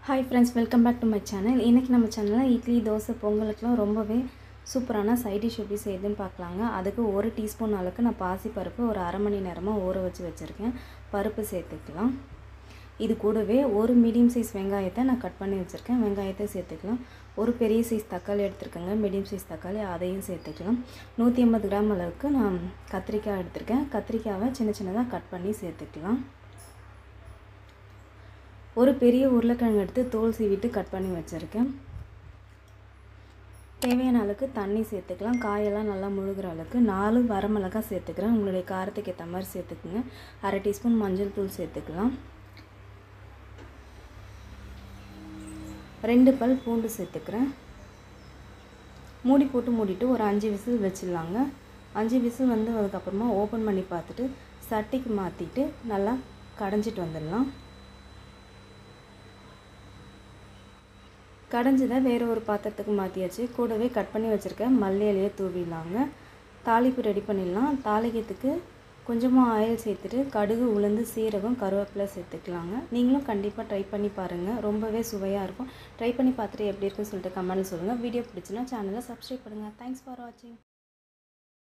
Hi friends, welcome back to my channel. இன்னைக்கு நம்ம சேனல்ல இட்லி, தோசை, பொங்கலுக்குலாம் ரொம்பவே சூப்பரான சைட் டிஷ் எப்படி செய்யுதுன்னு பார்க்கலாங்க. அதுக்கு 1 டீஸ்பூன் அளவுக்கு நான் பாசி பருப்பு ஒரு அரை மணி நேரமா ஊற வச்சிருக்கேன். பருப்பு சேர்த்துக்கலாம். இது கூடவே ஒரு மீடியம் சைஸ் வெங்காயத்தை நான் கட் பண்ணி வச்சிருக்கேன். வெங்காயத்தை சேர்த்துக்கலாம். ஒரு பெரிய சைஸ் தக்காளி எடுத்துக்கங்க. மீடியம் சைஸ் தக்காளி அதையும் சேர்த்துக்கலாம். 150 கிராம் அளவுக்கு நான் கத்திரிக்காய் எடுத்துர்க்கேன். கத்திரிக்காவை சின்ன சின்னதா கட் பண்ணி சேர்த்துக்கலாம். ஒரு பெரிய உருளைக்கிழங்கு எடுத்து தோல் சீவிட்டு கட் பண்ணி வச்சிருக்கேன். தேவையான அளவுக்கு தண்ணி சேர்த்துக்கலாம். காயெல்லாம் நல்லா முழுகிற அளவுக்கு 4 வரமிளகாய் சேர்த்துக்கிறேன். உங்களுடைய காரத்துக்கு ஏற்ற மாதிரி சேர்த்துக்குங்க. அரை டீஸ்பூன் மஞ்சள் தூள் சேர்த்துக்கலாம். 2 பல் பூண்டு சேர்த்துக்கிறேன். மூடி போட்டு மூடிட்டு ஒரு 5 விசில் வச்சிடலாங்க. 5 விசில் அதுக்கப்புறமா ஓப்பன் பண்ணி பார்த்துட்டு சட்டிக்கு மாற்றிட்டு நல்லா கடைஞ்சிட்டு வந்துடலாம். கடைஞ்சதை வேறு ஒரு பாத்திரத்துக்கு மாற்றியாச்சு. கூடவே கட் பண்ணி வச்சுருக்க மல்லி இலையை தூவிடலாங்க. தாளிப்பு ரெடி பண்ணிடலாம். தாளிக்கிறதுக்கு கொஞ்சமாக ஆயில் சேர்த்துட்டு கடுகு, உளுந்து, சீரகம், கருவேப்பிலை சேர்த்துக்கலாங்க. நீங்களும் கண்டிப்பாக ட்ரை பண்ணி பாருங்கள். ரொம்பவே சுவையாக இருக்கும். ட்ரை பண்ணி பார்த்துட்டு எப்படி இருக்குன்னு சொல்லிட்டு கமெண்ட்டில் சொல்லுங்கள். வீடியோ பிடிச்சுன்னா சேனலை சப்ஸ்கிரைப் பண்ணுங்கள். தேங்க்ஸ் ஃபார் வாட்சிங்.